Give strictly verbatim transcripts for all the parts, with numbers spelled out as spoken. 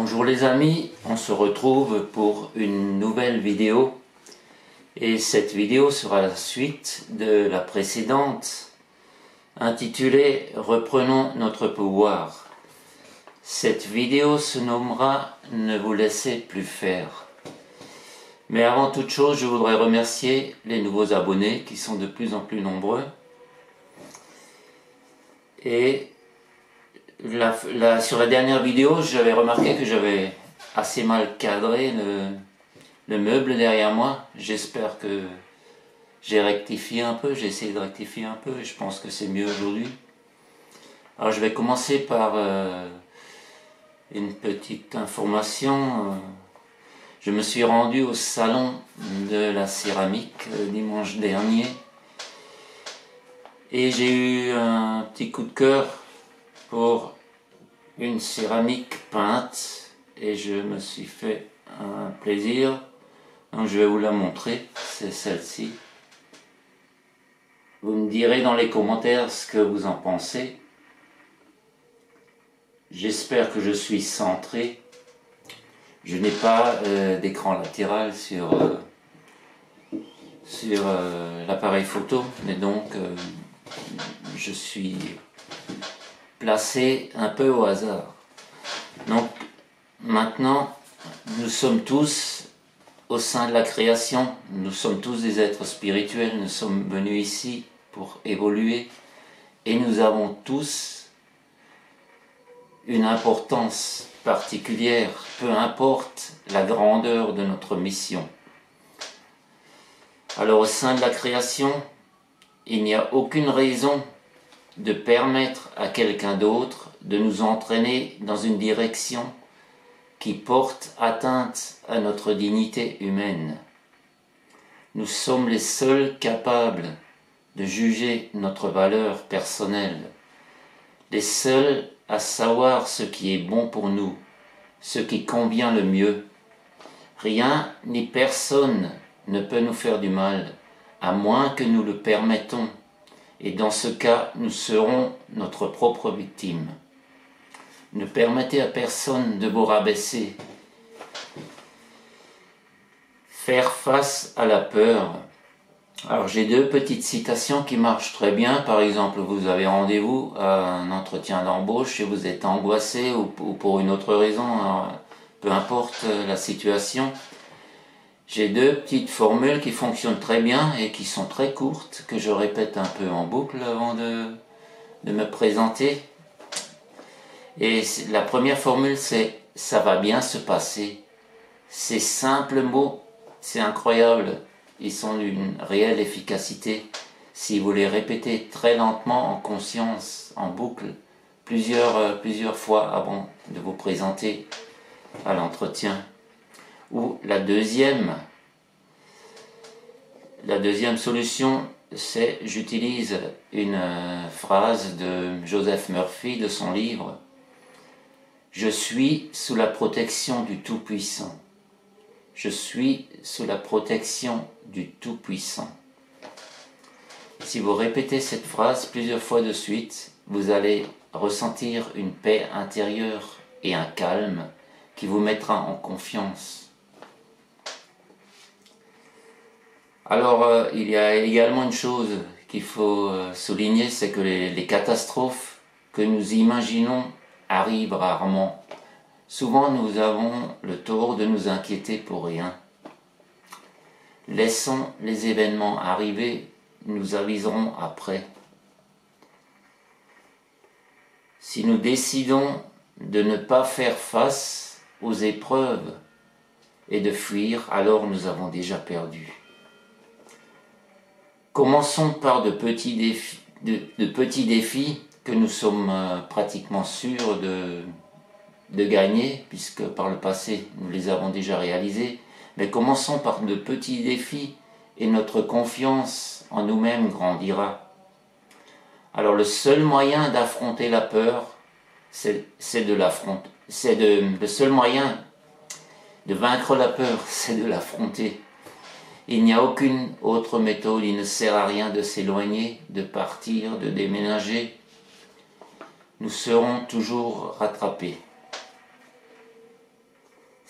Bonjour les amis, on se retrouve pour une nouvelle vidéo et cette vidéo sera la suite de la précédente intitulée « Reprenons notre pouvoir ». Cette vidéo se nommera « Ne vous laissez plus faire ». Mais avant toute chose, je voudrais remercier les nouveaux abonnés qui sont de plus en plus nombreux. Et la, la, sur la dernière vidéo, j'avais remarqué que j'avais assez mal cadré le, le meuble derrière moi. J'espère que j'ai rectifié un peu, j'ai essayé de rectifier un peu et je pense que c'est mieux aujourd'hui. Alors je vais commencer par euh, une petite information. Je me suis rendu au salon de la céramique euh, dimanche dernier et j'ai eu un petit coup de cœur pour une céramique peinte et je me suis fait un plaisir. Donc je vais vous la montrer, c'est celle-ci. Vous me direz dans les commentaires ce que vous en pensez. J'espère que je suis centré. Je n'ai pas euh, d'écran latéral sur, euh, sur euh, l'appareil photo, mais donc euh, je suis placé un peu au hasard. Donc maintenant, nous sommes tous au sein de la création, nous sommes tous des êtres spirituels, nous sommes venus ici pour évoluer et nous avons tous une importance particulière, peu importe la grandeur de notre mission. Alors au sein de la création, il n'y a aucune raison de permettre à quelqu'un d'autre de nous entraîner dans une direction qui porte atteinte à notre dignité humaine. Nous sommes les seuls capables de juger notre valeur personnelle, les seuls à savoir ce qui est bon pour nous, ce qui convient le mieux. Rien ni personne ne peut nous faire du mal, à moins que nous le permettons, et dans ce cas, nous serons notre propre victime. Ne permettez à personne de vous rabaisser. Faire face à la peur. Alors j'ai deux petites citations qui marchent très bien. Par exemple, vous avez rendez-vous à un entretien d'embauche et vous êtes angoissé ou, ou pour une autre raison, alors, peu importe la situation. J'ai deux petites formules qui fonctionnent très bien et qui sont très courtes, que je répète un peu en boucle avant de, de me présenter. Et la première formule, c'est « ça va bien se passer ». Ces simples mots, c'est incroyable. Ils sont d'une réelle efficacité. Si vous les répétez très lentement, en conscience, en boucle, plusieurs, euh, plusieurs fois avant de vous présenter à l'entretien. Ou la deuxième, la deuxième solution, c'est j'utilise une euh, phrase de Joseph Murphy de son livre « Je suis sous la protection du Tout-Puissant ». Je suis sous la protection du Tout-Puissant. Si vous répétez cette phrase plusieurs fois de suite, vous allez ressentir une paix intérieure et un calme qui vous mettra en confiance. Alors, euh, il y a également une chose qu'il faut euh, souligner, c'est que les, les catastrophes que nous imaginons arrivent rarement. Souvent, nous avons le tort de nous inquiéter pour rien. Laissons les événements arriver, nous aviserons après. Si nous décidons de ne pas faire face aux épreuves et de fuir, alors nous avons déjà perdu. Commençons par de petits défis, de, de petits défis que nous sommes euh, pratiquement sûrs de, de gagner, puisque par le passé nous les avons déjà réalisés. Mais commençons par de petits défis et notre confiance en nous-mêmes grandira. Alors le seul moyen d'affronter la peur, c'est de l'affronter. C'est de, le seul moyen de vaincre la peur, c'est de l'affronter. Il n'y a aucune autre méthode, il ne sert à rien de s'éloigner, de partir, de déménager. Nous serons toujours rattrapés.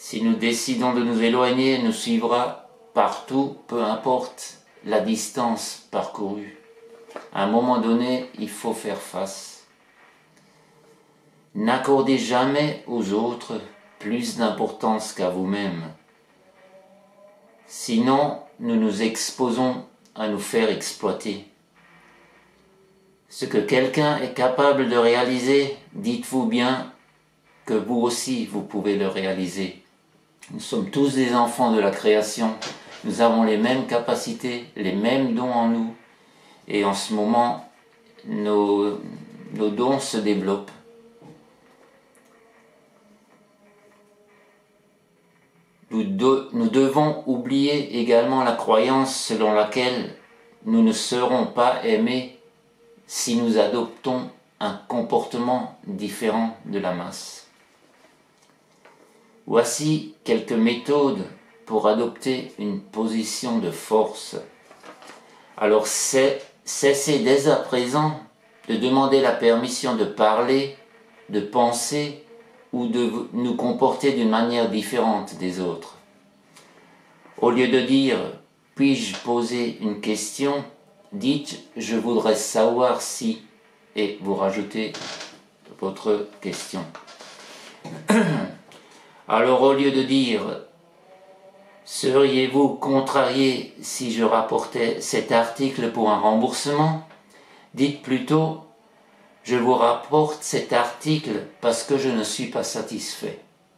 Si nous décidons de nous éloigner, elle nous suivra partout, peu importe la distance parcourue. À un moment donné, il faut faire face. N'accordez jamais aux autres plus d'importance qu'à vous-même. Sinon, nous nous exposons à nous faire exploiter. Ce que quelqu'un est capable de réaliser, dites-vous bien que vous aussi, vous pouvez le réaliser. Nous sommes tous des enfants de la création. Nous avons les mêmes capacités, les mêmes dons en nous. Et en ce moment, nos, nos dons se développent. Nous, de, nous devons oublier également la croyance selon laquelle nous ne serons pas aimés si nous adoptons un comportement différent de la masse. Voici quelques méthodes pour adopter une position de force. Alors cessez dès à présent de demander la permission de parler, de penser ou de nous comporter d'une manière différente des autres. Au lieu de dire « puis-je poser une question ?» dites « je voudrais savoir si » et vous rajoutez votre question. Alors au lieu de dire « seriez-vous contrarié si je rapportais cet article pour un remboursement ?» dites plutôt « je vous rapporte cet article parce que je ne suis pas satisfait ».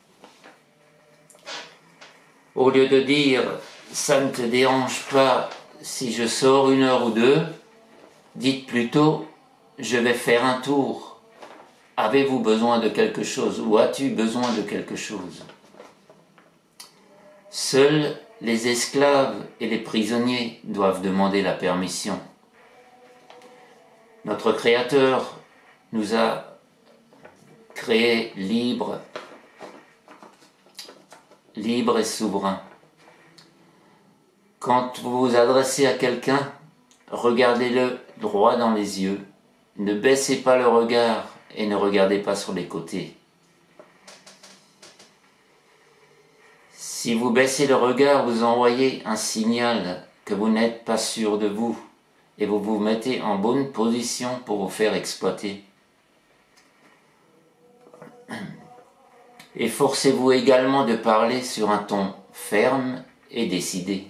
Au lieu de dire « ça ne te dérange pas si je sors une heure ou deux », dites plutôt « je vais faire un tour. Avez-vous besoin de quelque chose ou as-tu besoin de quelque chose ?» Seuls les esclaves et les prisonniers doivent demander la permission. Notre Créateur nous a créés libres, libres et souverains. Quand vous vous adressez à quelqu'un, regardez-le droit dans les yeux. Ne baissez pas le regard et ne regardez pas sur les côtés. Si vous baissez le regard, vous envoyez un signal que vous n'êtes pas sûr de vous et vous vous mettez en bonne position pour vous faire exploiter. Efforcez-vous également de parler sur un ton ferme et décidé.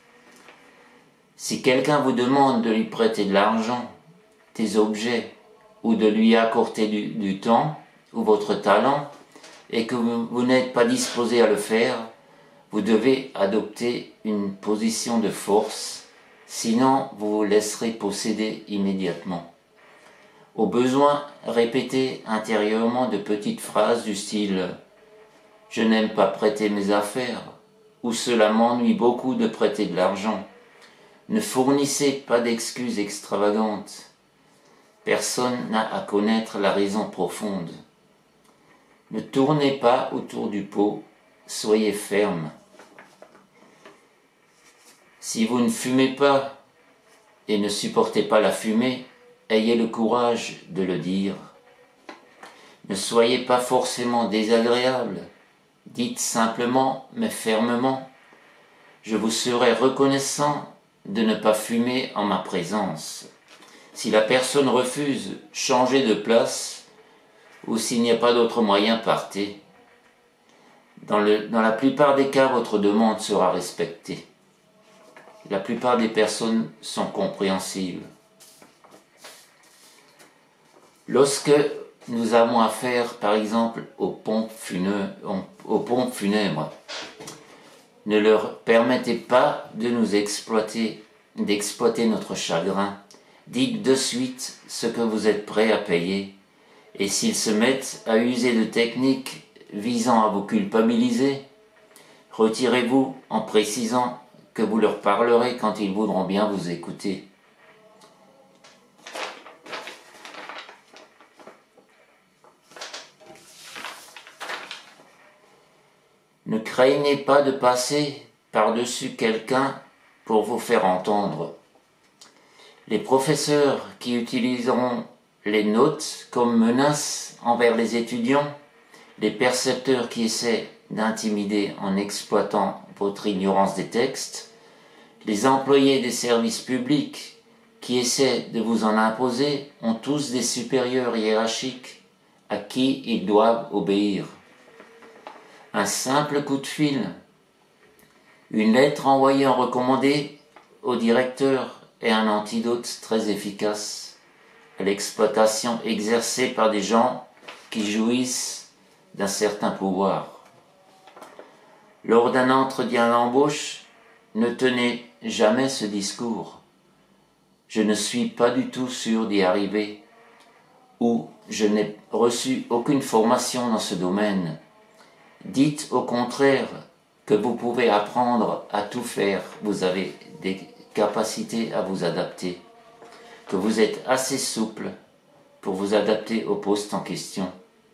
Si quelqu'un vous demande de lui prêter de l'argent, des objets ou de lui accorder du, du temps ou votre talent et que vous, vous n'êtes pas disposé à le faire, vous devez adopter une position de force, sinon vous vous laisserez posséder immédiatement. Au besoin, répétez intérieurement de petites phrases du style « Je n'aime pas prêter mes affaires » ou « Cela m'ennuie beaucoup de prêter de l'argent ». Ne fournissez pas d'excuses extravagantes. Personne n'a à connaître la raison profonde. Ne tournez pas autour du pot, soyez ferme. Si vous ne fumez pas et ne supportez pas la fumée, ayez le courage de le dire. Ne soyez pas forcément désagréable. Dites simplement mais fermement « Je vous serai reconnaissant de ne pas fumer en ma présence. Si la personne refuse, changez de place ou s'il n'y a pas d'autre moyen, partez. Dans, le, dans la plupart des cas, votre demande sera respectée. La plupart des personnes sont compréhensibles. Lorsque nous avons affaire, par exemple, aux pompes funèbres, aux pompes funèbres, ne leur permettez pas de nous exploiter, d'exploiter notre chagrin. Dites de suite ce que vous êtes prêt à payer. Et s'ils se mettent à user de techniques visant à vous culpabiliser, retirez-vous en précisant que vous leur parlerez quand ils voudront bien vous écouter. Ne craignez pas de passer par-dessus quelqu'un pour vous faire entendre. Les professeurs qui utiliseront les notes comme menace envers les étudiants, les percepteurs qui essaient d'intimider en exploitant votre ignorance des textes, les employés des services publics qui essaient de vous en imposer ont tous des supérieurs hiérarchiques à qui ils doivent obéir. Un simple coup de fil, une lettre envoyée en recommandé au directeur est un antidote très efficace à l'exploitation exercée par des gens qui jouissent d'un certain pouvoir. Lors d'un entretien d'embauche, ne tenez jamais ce discours. Je ne suis pas du tout sûr d'y arriver, ou je n'ai reçu aucune formation dans ce domaine. Dites au contraire que vous pouvez apprendre à tout faire, vous avez des capacités à vous adapter, que vous êtes assez souple pour vous adapter au poste en question.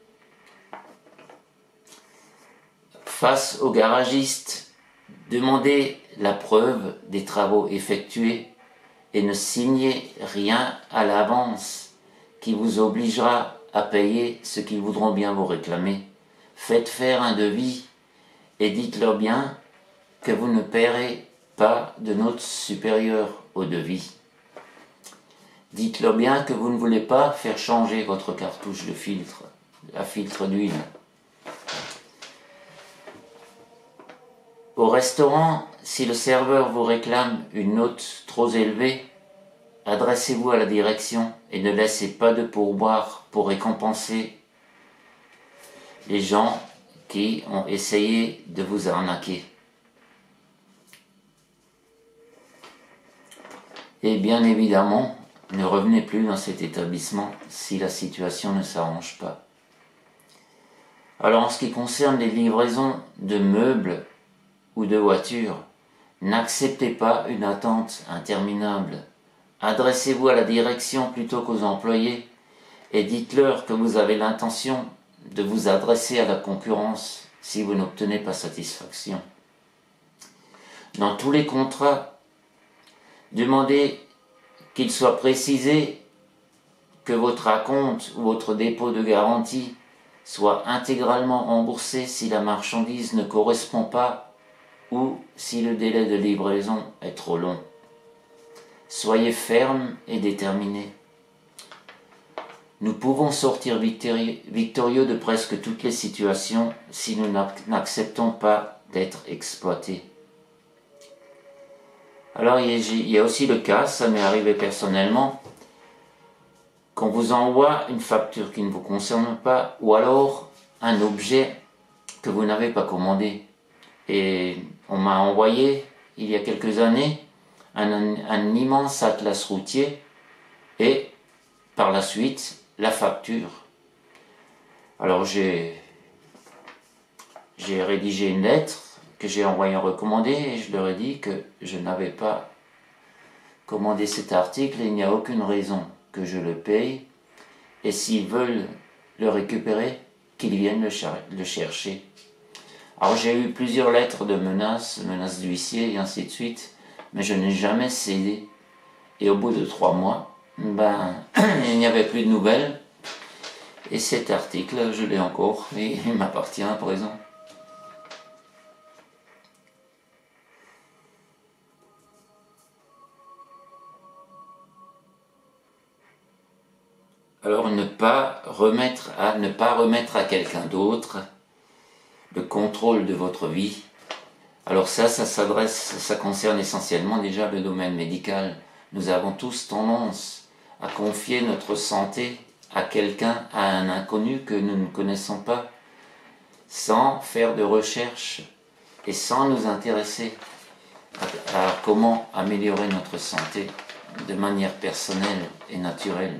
Face au garagiste, demandez la preuve des travaux effectués et ne signez rien à l'avance qui vous obligera à payer ce qu'ils voudront bien vous réclamer. Faites faire un devis et dites-leur bien que vous ne paierez pas de note supérieure au devis. Dites-leur bien que vous ne voulez pas faire changer votre cartouche de filtre, à filtre d'huile. Au restaurant, si le serveur vous réclame une note trop élevée, adressez-vous à la direction et ne laissez pas de pourboire pour récompenser les gens qui ont essayé de vous arnaquer. Et bien évidemment, ne revenez plus dans cet établissement si la situation ne s'arrange pas. Alors en ce qui concerne les livraisons de meubles ou de voitures, n'acceptez pas une attente interminable. Adressez-vous à la direction plutôt qu'aux employés et dites-leur que vous avez l'intention de vous adresser à la concurrence si vous n'obtenez pas satisfaction. Dans tous les contrats, demandez qu'il soit précisé que votre acompte ou votre dépôt de garantie soit intégralement remboursé si la marchandise ne correspond pas ou si le délai de livraison est trop long. Soyez ferme et déterminé. Nous pouvons sortir victorieux de presque toutes les situations si nous n'acceptons pas d'être exploités. Alors il y a aussi le cas, ça m'est arrivé personnellement, qu'on vous envoie une facture qui ne vous concerne pas ou alors un objet que vous n'avez pas commandé. Et on m'a envoyé, il y a quelques années, un, un immense atlas routier et par la suite la facture. Alors j'ai j'ai rédigé une lettre que j'ai envoyée en recommandé et je leur ai dit que je n'avais pas commandé cet article et il n'y a aucune raison que je le paye et s'ils veulent le récupérer, qu'ils viennent le, cher le chercher. Alors j'ai eu plusieurs lettres de menaces, menaces d'huissier et ainsi de suite, mais je n'ai jamais cédé. Et au bout de trois mois, ben, il n'y avait plus de nouvelles. Et cet article, je l'ai encore, et il m'appartient à présent. Alors ne pas remettre à, ne pas remettre à quelqu'un d'autre le contrôle de votre vie. Alors ça, ça s'adresse, ça concerne essentiellement déjà le domaine médical. Nous avons tous tendance à confier notre santé à quelqu'un, à un inconnu que nous ne connaissons pas, sans faire de recherche et sans nous intéresser à, à comment améliorer notre santé de manière personnelle et naturelle.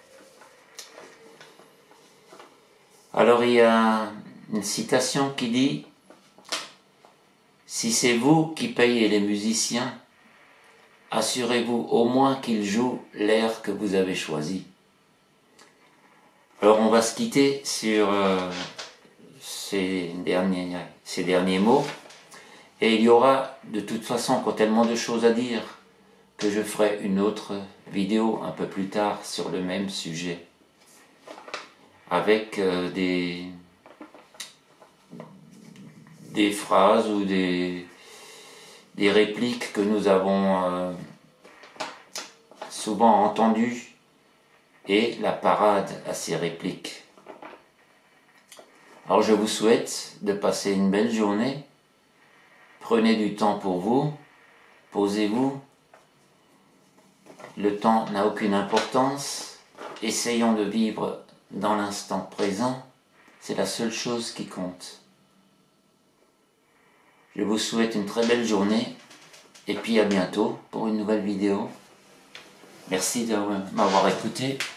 Alors il y a une citation qui dit « Si c'est vous qui payez les musiciens, assurez-vous au moins qu'ils jouent l'air que vous avez choisi. » Alors on va se quitter sur euh, ces, derniers, ces derniers mots, et il y aura de toute façon encore tellement de choses à dire que je ferai une autre vidéo un peu plus tard sur le même sujet, avec euh, des, des phrases ou des, des répliques que nous avons euh, souvent entendues et la parade à ces répliques. Alors je vous souhaite de passer une belle journée. Prenez du temps pour vous, posez-vous. Le temps n'a aucune importance. Essayons de vivre dans l'instant présent. C'est la seule chose qui compte. Je vous souhaite une très belle journée et puis à bientôt pour une nouvelle vidéo. Merci de m'avoir écouté.